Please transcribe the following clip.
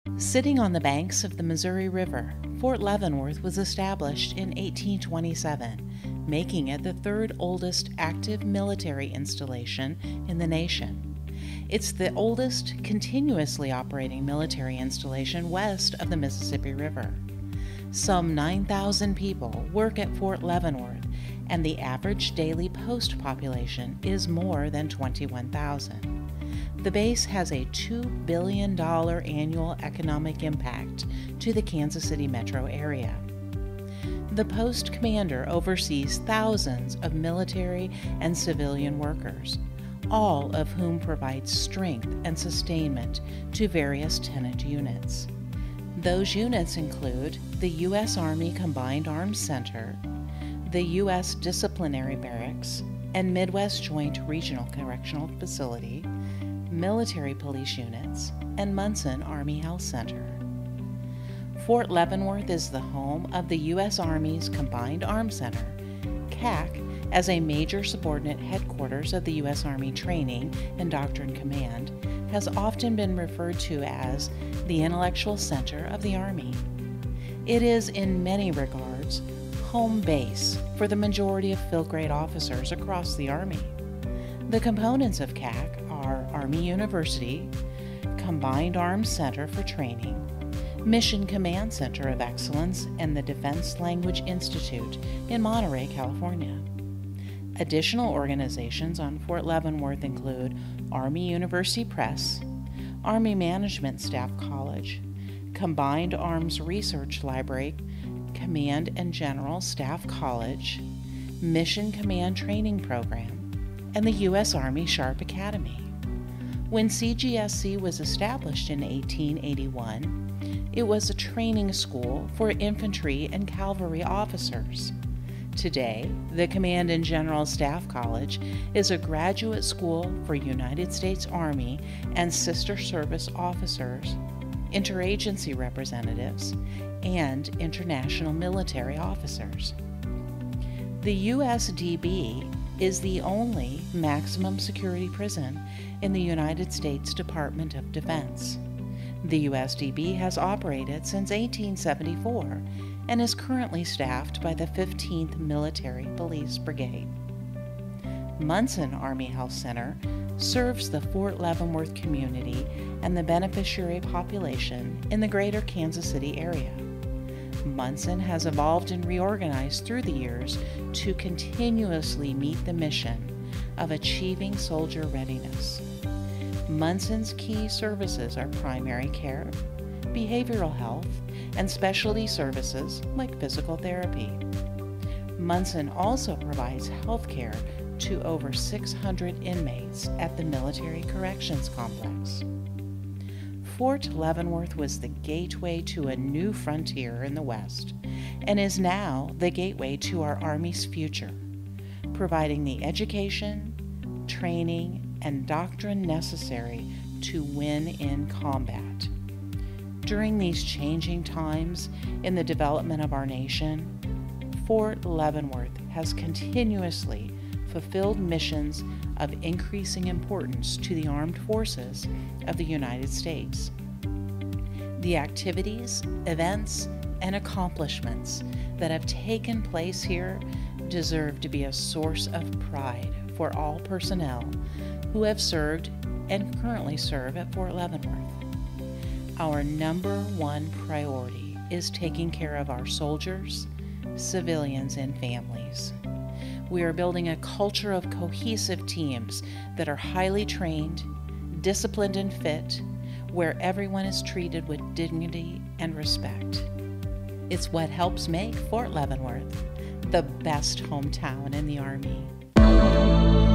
Sitting on the banks of the Missouri River, Fort Leavenworth was established in 1827, making it the third oldest active military installation in the nation. It's the oldest continuously operating military installation west of the Mississippi River. Some 9,000 people work at Fort Leavenworth, and the average daily post population is more than 21,000. The base has a $2 billion annual economic impact to the Kansas City metro area. The post commander oversees thousands of military and civilian workers, all of whom provide strength and sustainment to various tenant units. Those units include the U.S. Army Combined Arms Center, the U.S. Disciplinary Barracks and Midwest Joint Regional Correctional Facility, military police units, and Munson Army Health Center. Fort Leavenworth is the home of the U.S. Army's Combined Arms Center, CAC, as a major subordinate headquarters of the U.S. Army Training and Doctrine Command, has often been referred to as the intellectual center of the Army. It is, in many regards, home base for the majority of field-grade officers across the Army. The components of CAC are Army University, Combined Arms Center for Training, Mission Command Center of Excellence, and the Defense Language Institute in Monterey, California. Additional organizations on Fort Leavenworth include Army University Press, Army Management Staff College, Combined Arms Research Library, Command and General Staff College, Mission Command Training Program, and the U.S. Army Sharp Academy. When CGSC was established in 1881, it was a training school for infantry and cavalry officers. Today, the Command and General Staff College is a graduate school for United States Army and sister service officers, interagency representatives, and international military officers. The USDB is the only maximum security prison in the United States Department of Defense. The USDB has operated since 1874 and is currently staffed by the 15th Military Police Brigade. Munson Army Health Center serves the Fort Leavenworth community and the beneficiary population in the greater Kansas City area. Munson has evolved and reorganized through the years to continuously meet the mission of achieving soldier readiness. Munson's key services are primary care, behavioral health, and specialty services like physical therapy. Munson also provides health care to over 600 inmates at the Military Corrections Complex. Fort Leavenworth was the gateway to a new frontier in the West and is now the gateway to our Army's future, providing the education, training, and doctrine necessary to win in combat. During these changing times in the development of our nation, Fort Leavenworth has continuously fulfilled missions of increasing importance to the armed forces of the United States. The activities, events, and accomplishments that have taken place here deserve to be a source of pride for all personnel who have served and currently serve at Fort Leavenworth. Our number one priority is taking care of our soldiers, civilians, and families. We are building a culture of cohesive teams that are highly trained, disciplined, and fit, where everyone is treated with dignity and respect. It's what helps make Fort Leavenworth the best hometown in the Army.